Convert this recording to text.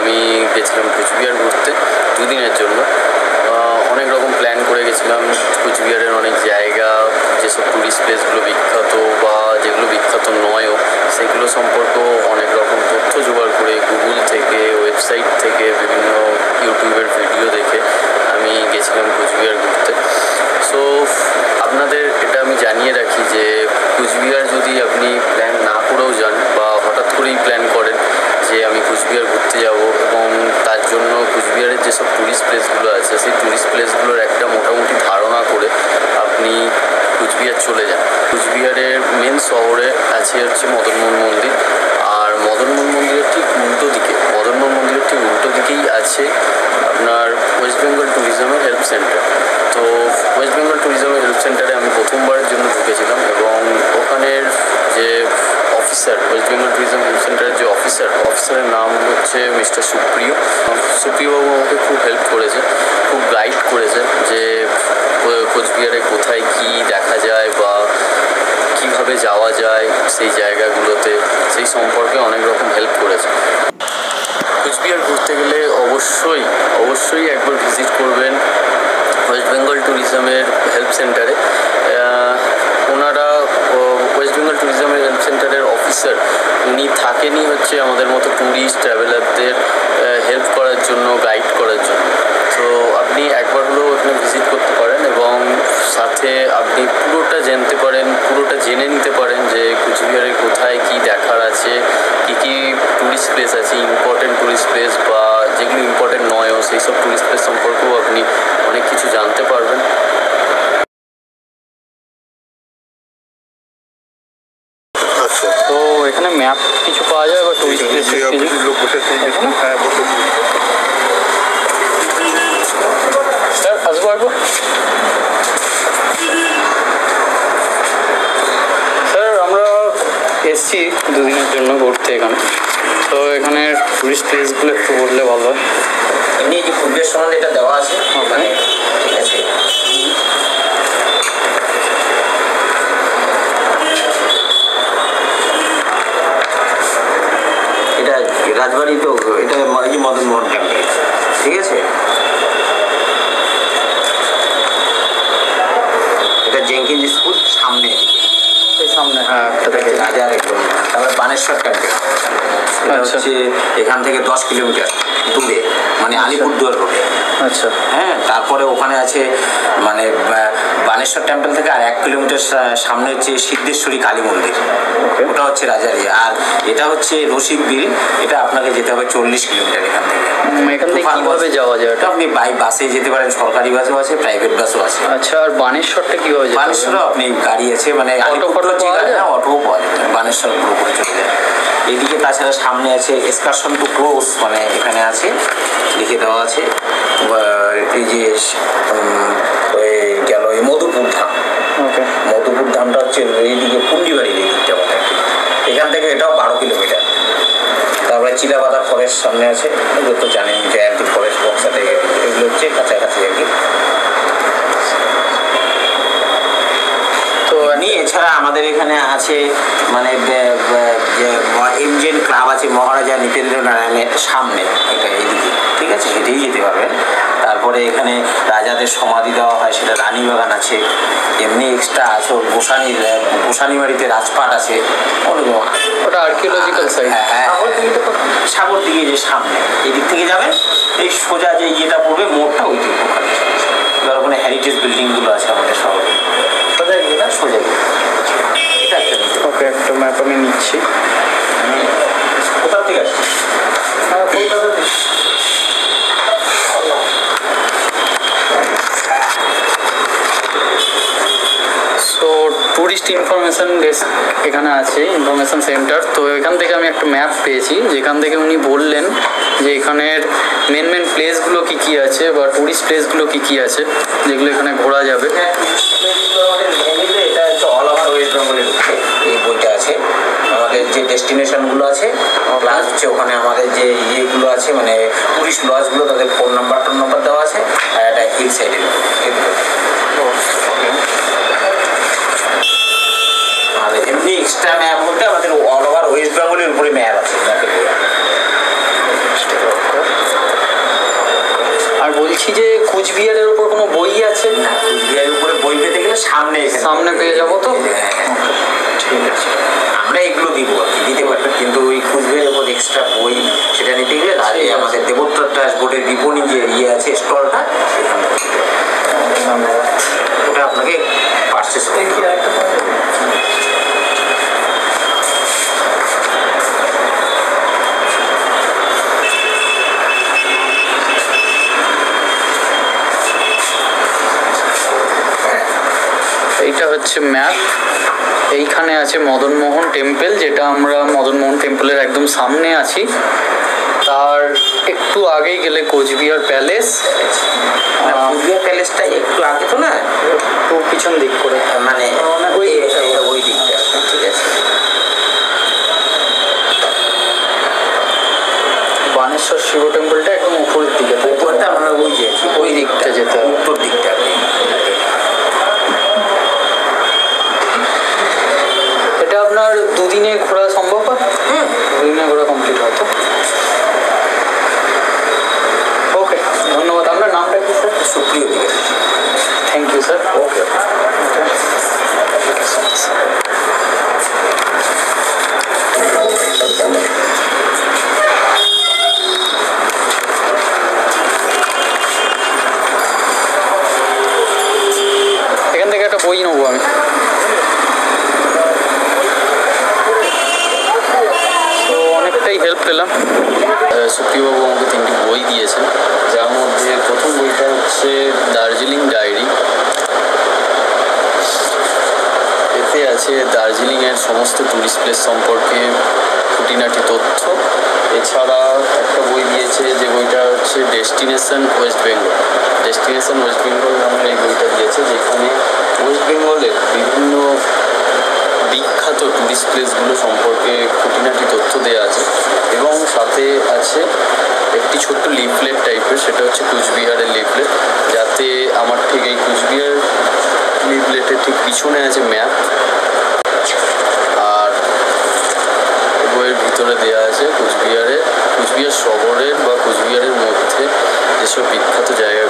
আমি গেছিলাম কুচবিহার ঘুরতে 2 দিনের জন্য। অনেক রকম প্ল্যান করে গেছিলাম। কুচবিহারের অনেক জায়গা, যেসব টুরিস্ট প্লেসগুলো বিখ্যাত বা যেগুলো বিখ্যাত নয়ও, সেগুলো সম্পর্কেও অনেক রকম তথ্য জোগাড় করে গুগল থেকে, ওয়েবসাইট থেকে, বিভিন্ন ইউটিউবের ভিডিও দেখে আমি গেছিলাম কুচবিহার ঘুরতে। সো আপনাদের এটা আমি জানিয়ে রাখি যে কুচবিহার যদি আপনি প্ল্যান না করেও যান বা হঠাৎ করেই প্ল্যান করেন যে আমি কুচবিহার ঘুরতে যাব, এবং তার জন্য কুচবিহারের যেসব টুরিস্ট প্লেসগুলো আছে সেই টুরিস্ট প্লেসগুলোর একটা মোটামুটি ধারণা করে আপনি কুচবিহার চলে যান। কুচবিহারের মেন শহরে আছে হচ্ছে মদনমোহন মন্দির, আর মদনমোহন মন্দিরের ঠিক উল্টো দিকেই আছে আপনার ওয়েস্ট বেঙ্গল ট্যুরিজমের হেল্প সেন্টার। তো ওয়েস্ট বেঙ্গল ট্যুরিজমের হেল্প সেন্টারে আমি প্রথমবারের জন্য ঢুকেছিলাম, এবং ওখানের যে officer, West Bengal tourism help সেন্টারের যে অফিসারের নাম হচ্ছে মিস্টার সুপ্রিয়বাবু আমাকে খুব হেল্প করেছে, খুব গাইড করেছে যে কোচবিহারে কোথায় কী দেখা যায় বা কীভাবে যাওয়া যায় সেই জায়গাগুলোতে, সেই সম্পর্কে অনেক রকম হেল্প করেছে। কুচবিহার ঘুরতে গেলে অবশ্যই একবার ভিজিট করবেন ওয়েস্ট বেঙ্গল ট্যুরিজমের হেল্প সেন্টারে। ওনারা ওয়েস্ট বেঙ্গল ট্যুরিজমের হেল্প সেন্টারের অফিসার, উনি থাকেনই হচ্ছে আমাদের মতো ট্যুরিস্ট ট্রাভেলারদের হেল্প করার জন্য, গাইড করার জন্য। তো আপনি একবার হলেও ওখানে ভিজিট করতে পারেন, এবং সাথে আপনি পুরোটা জেনে নিতে পারেন যে কুচবিহারে কোথায় কী দেখার আছে, কী টুরিস্ট প্লেস আছে, ইম্পর্টেন্ট টুরিস্ট প্লেস বা যেগুলো ইম্পর্টেন্ট নয়ও সেই সব টুরিস্ট প্লেস সম্পর্কেও আপনি অনেক কিছু জানতে পারবেন। তো এখানে ম্যাপ কিছু পাওয়া যায় বা টুরিস্ট প্লেস স্যার আসবো একবার। স্যার আমরা এসছি 2 দিনের জন্য ঘুরতে এখানে, তো এখানে টুরিস্ট প্লেসগুলো একটু বললে ভালো হয়। এমনি যে পূর্বের সম্বন্ধে এটা দেওয়া আছে ওখানে, ঠিক আছে। এটা রাজবাড়ি, তো এটা মদনমোহন টেম্পল, ঠিক আছে। এটা জেঙ্কিন্স স্কুল সামনে, হ্যাঁ একটা থেকে রাজার একদম। তারপরে বানেশ্বর টেম্পল, এটা হচ্ছে এখান থেকে 10 কিলোমিটার দূরে, মানে আলিপুরদুয়ার রোডে। আচ্ছা হ্যাঁ, তারপরে ওখানে আছে মানে বানেশ্বর টেম্পল থেকে আর 1 কিলোমিটার সামনে হচ্ছে সিদ্ধেশ্বরী কালী মন্দির, ওটা হচ্ছে রাজারি। আর এটা হচ্ছে রসিক বিল, এটা আপনাকে যেতে হবে 40 কিলোমিটার এখান থেকে। এখান থেকে কীভাবে যাওয়া যায়? এটা আপনি বাসে যেতে পারেন, সরকারি বাসও আছে, প্রাইভেট বাসও আছে। আচ্ছা, আর বানেশ্বরটা কীভাবে যাবে? বানেশ্বরও আপনি গাড়ি আছে, মানে অটোও পাওয়া যায়, বানেশ্বর পুরো করে চলে যায় এইদিকে। তাছাড়া সামনে আছে এক্সকারশন টু ক্লোজ, মানে এখানে আছে লিখে দেওয়া আছে। এই যে গেল এই মধুপুর ধাম, মধুপুর ধামটা হচ্ছে এইদিকে পুন্ডিবাড়ির এই দিকটা, মানে এখান থেকে এটাও 12 কিলোমিটার। তারপরে চিলাবাদা ফরেস্ট সামনে আছে, এগুলো তো জানেন, জয়ান্তি ফরেস্ট, বক্সা থেকে, এগুলো হচ্ছে কাছাকাছি আর কি। তো এছাড়া আমাদের এখানে আছে মানে যে এমজেন ক্লাব আছে মহারাজা নৃপেন্দ্র নারায়ণের সামনে, এটা এইদিকে, ঠিক আছে, হেঁটেই যেতে পারবেন। তারপরে এখানে রাজাদের সমাধি দেওয়া হয়, সেটা রানীবাগান আছে। এমনি এক্সট্রা আছে গোসানি বাড়িতে রাজপাট আছে, ওটা আর্কিওলজিক্যাল সাইট। হ্যাঁ, সাগর দিকে যে সামনে এই দিক থেকে যাবেন, এই সোজা যে ইয়েটা পড়বে মোড়টা, ওই দিকে ধর ওখানে হেরিটেজ বিল্ডিংগুলো আছে আমাদের শহরে, সোজা গিয়ে এটা একটা। ওকে, একটা ম্যাপ আমি নিচ্ছি। কোথা থেকে আসছে? কলকাতা থেকে। সো ট্যুরিস্ট ইনফরমেশান ডেস্ক এখানে আছে, ইনফরমেশান সেন্টার। তো এখান থেকে আমি একটা ম্যাপ পেয়েছি, যেখান থেকে উনি বললেন যে এখানের মেন প্লেসগুলো কী আছে বা ট্যুরিস্ট প্লেসগুলো কী আছে যেগুলো এখানে ঘোরা যাবে। এটা হচ্ছে অল ওভার ওয়েস্ট বেঙ্গলের এই বইটা আছে, আমাদের যে ডেস্টিনেশনগুলো আছে, প্লাস হচ্ছে ওখানে আমাদের যে ইয়েগুলো আছে, মানে টুরিস্ট লজগুলো, তাদের ফোন নাম্বার দেওয়া আছে, আর একটা হিল সাইডের আর এমনি এক্সট্রা ম্যাপ বলতে আমাদের অল ওভার ওয়েস্ট বেঙ্গলের উপরে ম্যাপ আছে। বোটের বিপণী যে আছে স্টলটা, সেখান থেকে ওটা আপনাকে পারচেস করতে হবে। এইটা হচ্ছে ম্যাপ। এইখানে আছে মদনমোহন টেম্পল, যেটা আমরা মদনমোহন টেম্পলের একদম সামনে আছি। তার একটু আগেই গেলে কোচবিহার প্যালেস। কোচবিহার প্যালেসটা একটু আগে তো না, একটু পিছন দিক করে, মানে ওই দিকটা, ঠিক আছে। বানেশ্বর শিব টেম্পলটা একদম উপরের দিকে, উপরটা আমরা ওই দিকটা যেতে হবে, উত্তর দিকটা। এটা আপনার দুদিনে ঘোরা সম্ভব? দুদিনে ঘোরা কমপ্লিট হয় তো? ওকে, ধন্যবাদ। আপনার নামটা কি sir? Supriyo Adhikari. Thank you sir. Okay. এখান থেকে একটা বই নেবো আমি। তো অনেকটাই হেল্প পেলাম। সুপ্রিয়বাবু আমাকে 3টি বই দিয়েছেন, যার মধ্যে প্রথম বইটা হচ্ছে দার্জিলিং ডায়েরি। এতে আছে দার্জিলিংয়ের সমস্ত ট্যুরিস্ট প্লেস সম্পর্কে খুঁটিনাটি তথ্য। এছাড়া একটা বই দিয়েছে, যে বইটা হচ্ছে destination West Bengal. Destination West Bengal নামের এই বইটা দিয়েছে, যেখানে ওয়েস্ট বেঙ্গলের বিভিন্ন বিখ্যাত ট্যুরিস্ট প্লেসগুলো সম্পর্কে খুঁটিনাটি তথ্য দেওয়া আছে। এবং সাথে আছে একটি ছোট্ট লিফলেট টাইপের, সেটা হচ্ছে কুচবিহারের লিফলেট, যাতে আমার ঠিক এই কুচবিহার লিফলেটের ঠিক পিছনে আছে ম্যাপ। আর বইয়ের ভিতরে দেওয়া আছে কুচবিহার শহরের বা কুচবিহারের মধ্যে যেসব বিখ্যাত জায়গা